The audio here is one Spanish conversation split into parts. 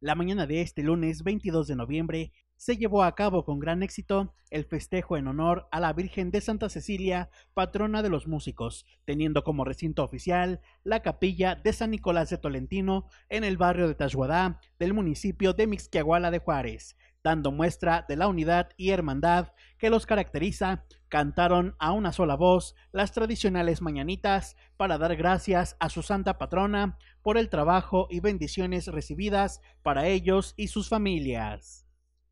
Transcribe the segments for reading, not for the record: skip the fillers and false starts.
La mañana de este lunes 22 de noviembre se llevó a cabo con gran éxito el festejo en honor a la Virgen de Santa Cecilia, patrona de los músicos, teniendo como recinto oficial la capilla de San Nicolás de Tolentino en el barrio de Tashuadá del municipio de Mixquiahuala de Juárez. Dando muestra de la unidad y hermandad que los caracteriza, cantaron a una sola voz las tradicionales mañanitas para dar gracias a su santa patrona por el trabajo y bendiciones recibidas para ellos y sus familias.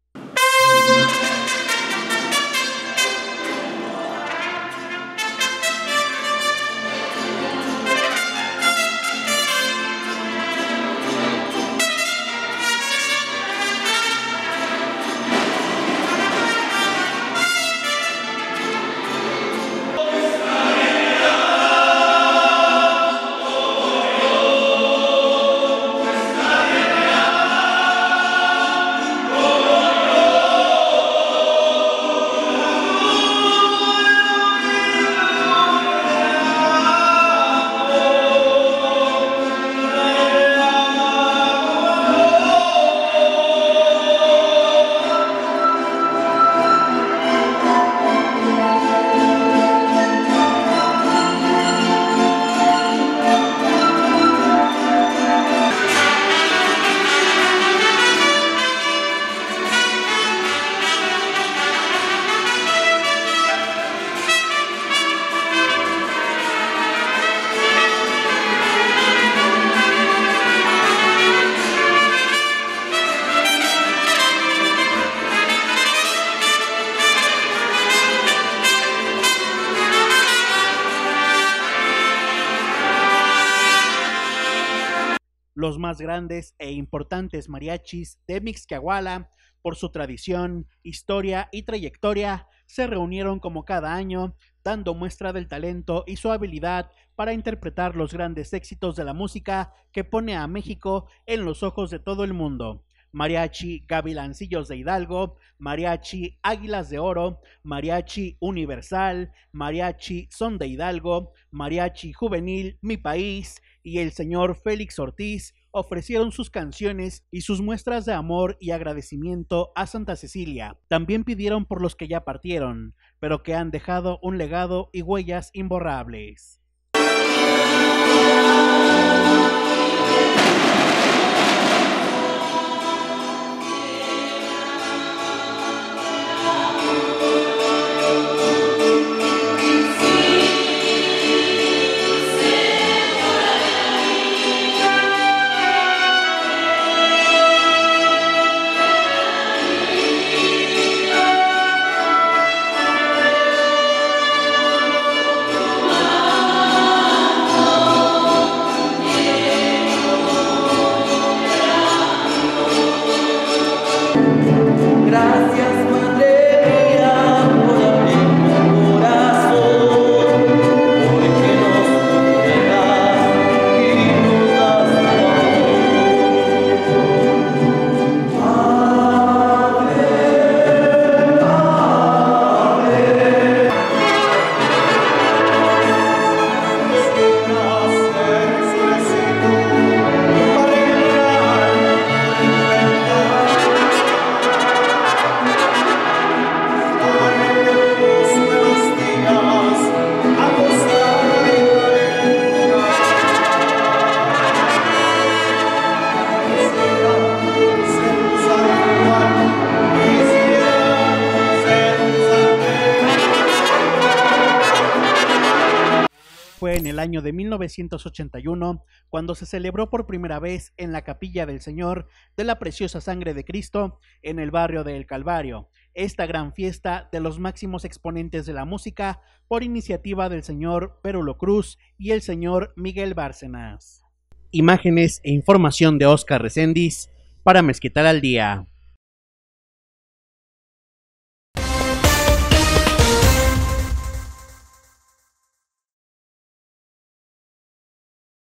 Los más grandes e importantes mariachis de Mixquiahuala, por su tradición, historia y trayectoria, se reunieron como cada año, dando muestra del talento y su habilidad para interpretar los grandes éxitos de la música que pone a México en los ojos de todo el mundo. Mariachi Gavilancillos de Hidalgo, Mariachi Águilas de Oro, Mariachi Universal, Mariachi Son de Hidalgo, Mariachi Juvenil Mi País y el señor Félix Ortiz ofrecieron sus canciones y sus muestras de amor y agradecimiento a Santa Cecilia. También pidieron por los que ya partieron, pero que han dejado un legado y huellas imborrables. Gracias, Madre mía, por abrir tu corazón, porque nos cuidas y nos das amor. Ave, ave. Fue en el año de 1981 cuando se celebró por primera vez en la Capilla del Señor de la Preciosa Sangre de Cristo en el barrio de El Calvario, esta gran fiesta de los máximos exponentes de la música por iniciativa del señor Pérulo Cruz y el señor Miguel Bárcenas. Imágenes e información de Oscar Reséndiz para Mezquital al Día.